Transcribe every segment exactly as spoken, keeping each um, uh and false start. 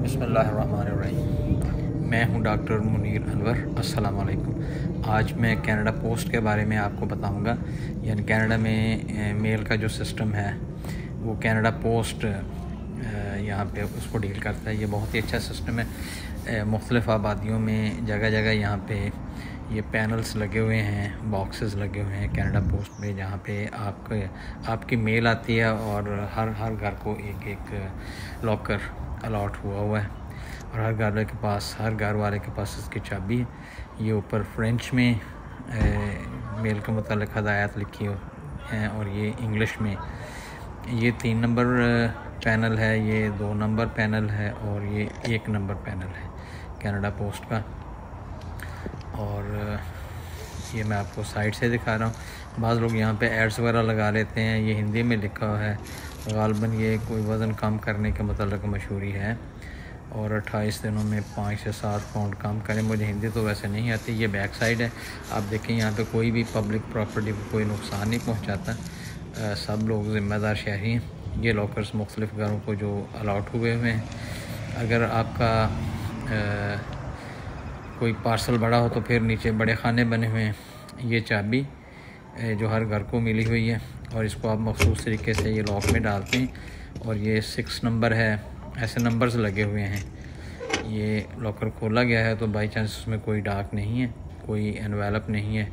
बिस्मिल्लाहिर्रहमानिर्रहीम। मैं हूं डॉक्टर मुनीर अनवर। अस्सलाम वालेकुम। आज मैं कनाडा पोस्ट के बारे में आपको बताऊंगा। यानी कनाडा में मेल का जो सिस्टम है वो कनाडा पोस्ट यहाँ पे उसको डील करता है। ये बहुत ही अच्छा सिस्टम है। मुख्तलिफ़ आबादियों में जगह जगह यहाँ पे ये पैनल्स लगे हुए हैं, बॉक्सेस लगे हुए हैं कनाडा पोस्ट में, जहाँ पे आपके आपकी मेल आती है और हर हर घर को एक एक लॉकर अलॉट हुआ हुआ है और हर घर के पास हर घर वाले के पास इसकी चाबी है। ये ऊपर फ्रेंच में ए, मेल के मुतालिक हदायत लिखी हैं और ये इंग्लिश में। ये तीन नंबर पैनल है, ये दो नंबर पैनल है और ये एक नंबर पैनल है कनाडा पोस्ट का। और ये मैं आपको साइड से दिखा रहा हूँ। बाज़ लोग यहाँ पे एड्स वगैरह लगा लेते हैं। ये हिंदी में लिखा हुआ है, ग़ालिबन ये कोई वज़न कम करने के मतलब मशहूरी है और अट्ठाईस दिनों में पाँच से सात पाउंड कम करें। मुझे हिंदी तो वैसे नहीं आती। ये बैक साइड है, आप देखें यहाँ पे कोई भी पब्लिक प्रॉपर्टी को कोई नुकसान नहीं पहुँचाता। आ, सब लोग ज़िम्मेदार शहरी हैं। ये लॉकर्स मुख्तलिफ़ घरों को जो अलॉट हुए हुए हैं। अगर आपका आ, कोई पार्सल बड़ा हो तो फिर नीचे बड़े खाने बने हुए हैं। ये चाबी जो हर घर को मिली हुई है और इसको आप मखसूस तरीके से ये लॉक में डालते हैं और ये सिक्स नंबर है, ऐसे नंबर्स लगे हुए हैं। ये लॉकर खोला गया है तो बाई चांस उसमें कोई डाक नहीं है, कोई एनवेलप नहीं है।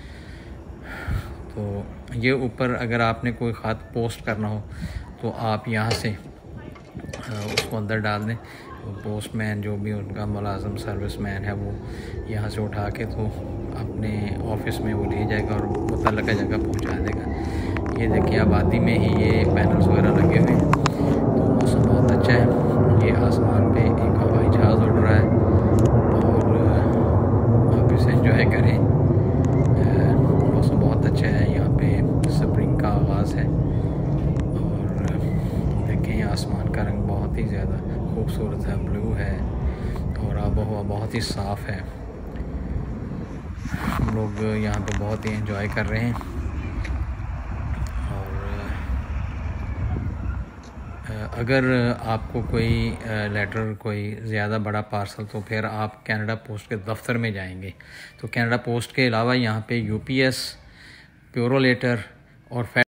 तो ये ऊपर अगर आपने कोई ख़त पोस्ट करना हो तो आप यहाँ से उसको अंदर डाल दें। पोस्टमैन जो भी उनका मुलाज़म सर्विसमैन है वो यहाँ से उठा के तो अपने ऑफिस में वो ले जाएगा और मुतल्लिक़ा जगह पहुँचा देगा। ये देखिए आबादी में ही ये पैनल्स वगैरह लगे हुए हैं। तो मौसम बहुत अच्छा है। ये आसमान पे एक हवाई जहाज़ उड़ रहा है और आप इसे एंजॉय करें। मौसम बहुत अच्छा है। यहाँ पे स्प्रिंग का आगाज़ है और देखें आसमान का रंग बहुत ही ज़्यादा खूबसूरत है, ब्लू है और आबोहवा बहुत ही साफ़ है। हम लोग यहाँ पे बहुत ही एंजॉय कर रहे हैं। और अगर आपको कोई लेटर, कोई ज़्यादा बड़ा पार्सल, तो फिर आप कनाडा पोस्ट के दफ्तर में जाएंगे। तो कनाडा पोस्ट के अलावा यहाँ पे यूपीएस, प्योरो लेटर और